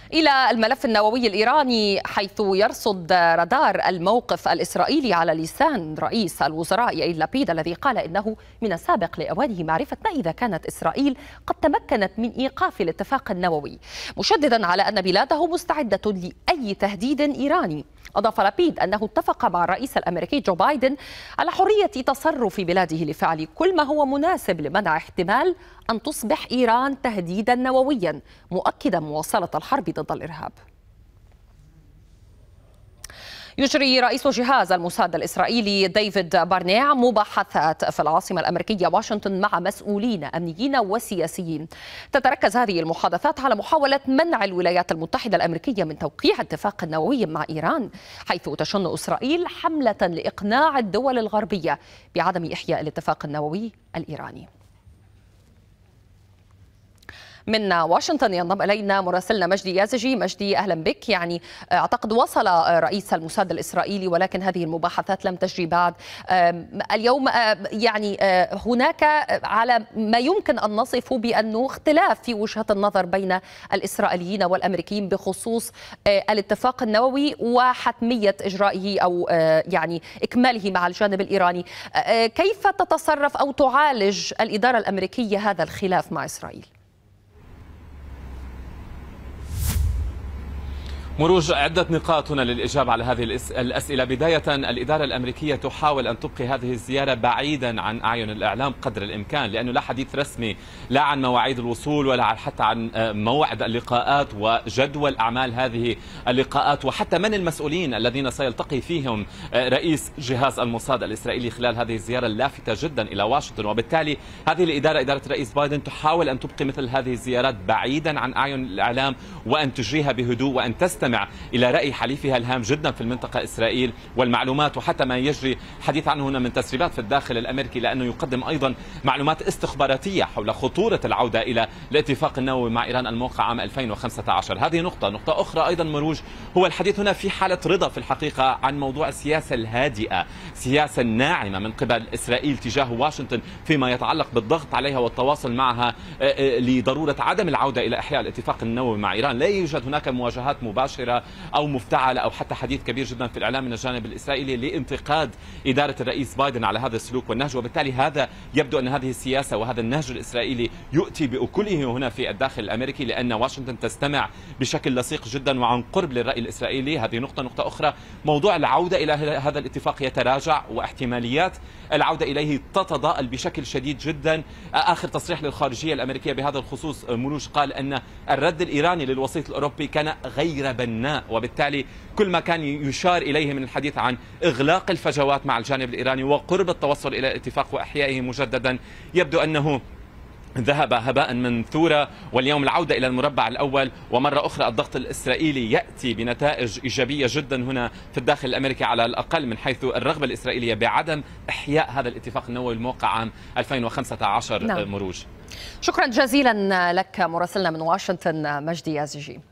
إلى الملف النووي الإيراني، حيث يرصد رادار الموقف الإسرائيلي على لسان رئيس الوزراء يائير لابيد الذي قال إنه من السابق لأوانه معرفة ما إذا كانت إسرائيل قد تمكنت من إيقاف الاتفاق النووي، مشددا على أن بلاده مستعدة لأي تهديد إيراني. أضاف لابيد أنه اتفق مع الرئيس الأمريكي جو بايدن على حرية تصرف بلاده لفعل كل ما هو مناسب لمنع احتمال أن تصبح إيران تهديدا نوويا، مؤكدا مواصلة الحرب ضد الإرهاب. يجري رئيس جهاز الموساد الإسرائيلي ديفيد بارنيع مباحثات في العاصمة الأمريكية واشنطن مع مسؤولين أمنيين وسياسيين. تتركز هذه المحادثات على محاولة منع الولايات المتحدة الأمريكية من توقيع اتفاق نووي مع إيران، حيث تشن إسرائيل حملة لإقناع الدول الغربية بعدم إحياء الاتفاق النووي الإيراني. من واشنطن ينضم إلينا مراسلنا مجدي يازجي. مجدي، أهلا بك. يعني أعتقد وصل رئيس الموساد الإسرائيلي ولكن هذه المباحثات لم تجري بعد. اليوم يعني هناك على ما يمكن أن نصفه بأنه اختلاف في وجهة النظر بين الإسرائيليين والأمريكيين بخصوص الاتفاق النووي وحتمية إجرائه أو يعني إكماله مع الجانب الإيراني. كيف تتصرف أو تعالج الإدارة الأمريكية هذا الخلاف مع إسرائيل؟ مروج، عدة نقاط هنا للإجابة على هذه الأسئلة. بداية، الإدارة الأمريكية تحاول أن تبقي هذه الزيارة بعيدا عن أعين الإعلام قدر الإمكان، لأنه لا حديث رسمي لا عن مواعيد الوصول ولا حتى عن موعد اللقاءات وجدول أعمال هذه اللقاءات وحتى من المسؤولين الذين سيلتقي فيهم رئيس جهاز الموساد الإسرائيلي خلال هذه الزيارة اللافتة جدا إلى واشنطن. وبالتالي هذه الإدارة، إدارة الرئيس بايدن، تحاول أن تبقي مثل هذه الزيارات بعيدا عن أعين الإعلام وأن تجريها بهدوء وأن تستمع إلى رأي حليفها الهام جدا في المنطقة إسرائيل والمعلومات وحتى ما يجري حديث عنه هنا من تسريبات في الداخل الأمريكي، لأنه يقدم أيضا معلومات استخباراتية حول خطورة العودة إلى الاتفاق النووي مع إيران الموقع عام 2015. هذه نقطة أخرى أيضا مروج، هو الحديث هنا في حالة رضا في الحقيقة عن موضوع السياسة الهادئة، السياسة الناعمة من قبل إسرائيل تجاه واشنطن فيما يتعلق بالضغط عليها والتواصل معها لضرورة عدم العودة إلى إحياء الاتفاق النووي مع إيران. لا يوجد هناك مواجهات مباشرة أو مفتعلة أو حتى حديث كبير جدا في الإعلام من الجانب الإسرائيلي لانتقاد إدارة الرئيس بايدن على هذا السلوك والنهج، وبالتالي هذا يبدو أن هذه السياسة وهذا النهج الإسرائيلي يؤتي بأكله هنا في الداخل الأمريكي، لأن واشنطن تستمع بشكل لصيق جدا وعن قرب للرأي الإسرائيلي. هذه نقطة أخرى، موضوع العودة إلى هذا الاتفاق يتراجع واحتماليات العودة إليه تتضاءل بشكل شديد جدا. آخر تصريح للخارجية الأمريكية بهذا الخصوص مروج قال أن الرد الإيراني للوسيط الأوروبي كان غير بناء، وبالتالي كل ما كان يشار إليه من الحديث عن إغلاق الفجوات مع الجانب الإيراني وقرب التوصل إلى الاتفاق وإحيائه مجددا يبدو أنه ذهب هباء منثورا. واليوم العودة إلى المربع الأول ومرة أخرى الضغط الإسرائيلي يأتي بنتائج إيجابية جدا هنا في الداخل الأمريكي على الأقل من حيث الرغبة الإسرائيلية بعدم إحياء هذا الاتفاق النووي الموقع عام 2015. نعم. مروج، شكرا جزيلا لك مراسلنا من واشنطن مجدي يازجي.